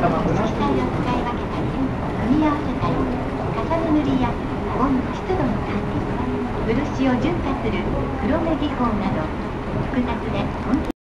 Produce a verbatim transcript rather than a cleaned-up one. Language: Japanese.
使い分けたり、組み合わせたり、重ね塗りや温湿度の管理、漆を純化する黒目技法など、複雑で根気